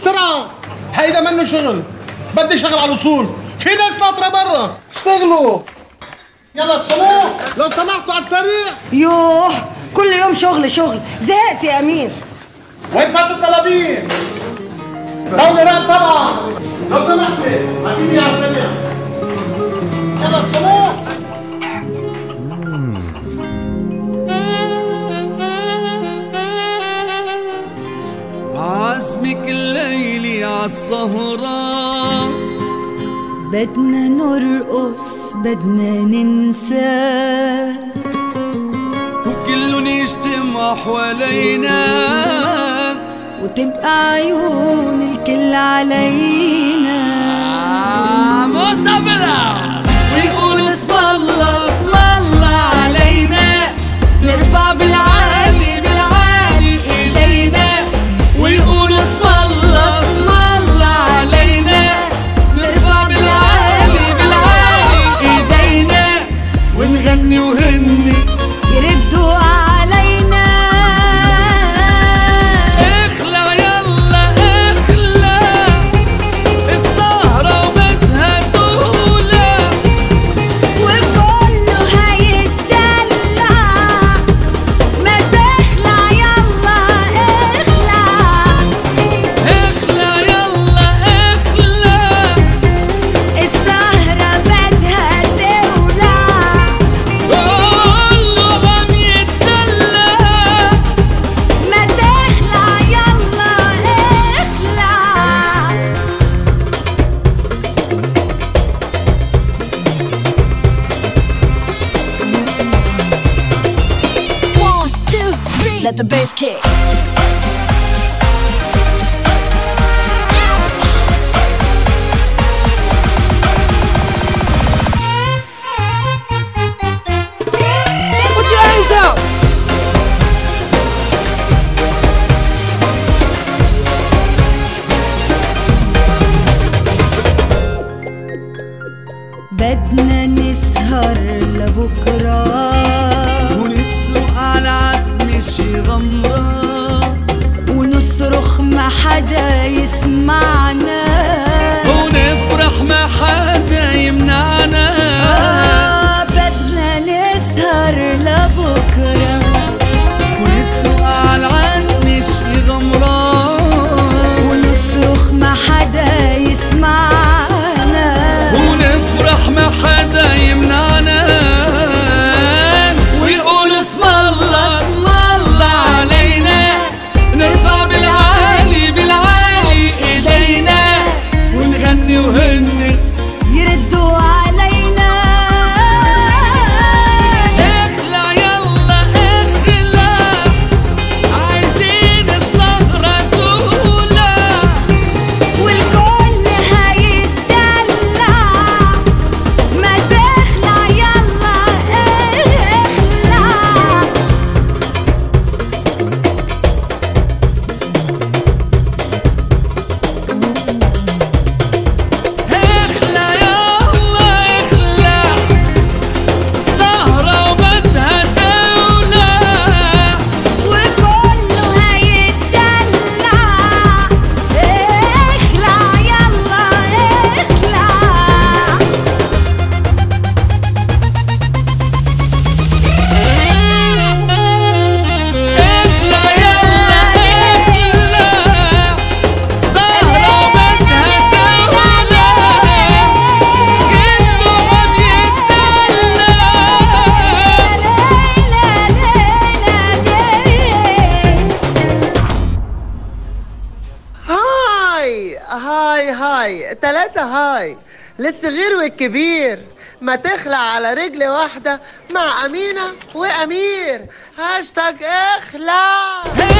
بسرعة، هيدا منه شغل، بدي شغل على الوصول، في ناس ناطرة برا، اشتغلوا. يلا الصبح لو سمحتوا على السريع. يوه كل يوم شغل شغل، زهقت يا أمير. وين صارت الطلبين؟ دولة رقم 7 لو سمحتي عطيني على السريع. يلا الصبح. عزمك الليلي عالسهرة، بدنا نرقص بدنا ننسى، وكلن يجتمع حوالينا، وتبقى عيون الكل علينا. موسى بلال ويقول اسم الله اسم الله علينا، نرفع بالعالي بالعالي ايدينا، ويقول اسم الله اسم الله علينا، نرفع بالعالي بالعالي ايدينا، ونغني وهني يردوا علينا. اخلع يلا اخلع، السهرة بدها تولع، وكله هيتدلع، ما تخلع يلا اخلع. اخلع يلا اخلع، السهرة بدها تولع، كله عم يتدلع، ما تخلع يلا اخلع. 1, 2, 3, let the bass kick. Put your hands up. بدنا نسهر لبكرة، ونسرق على عتمة شي غمرة، ونصرخ ما حدا يسمعنا، ونفرح ما حدا يمنعنا. بدنا نسهر لبكرة، ونسرق على عتمة شي غمرة، ونصرخ ما حدا يسمعنا، ونفرح ما حدا يمنعنا، ويقول اسم الله اسم الله علينا، نرفع بالعالي بالعالي ايدينا، ونغني وهني يردوا علينا. اخلع يلا اخلع، عايزين السهرة تولع، والكل هيتدلع، ما تخلع يلا اخلع. اخلع يلا اخلع، السهرة بدها تولع، وكله هيتدلع، اخلع يلا اخلع. اخلع يلا اخلع، السهرة بدها تولع، كله عم يتدلع. هاي 3 هاي للصغير والكبير، ما تخلع على رجل واحدة مع أمينة وأمير. هاشتاج اخلع.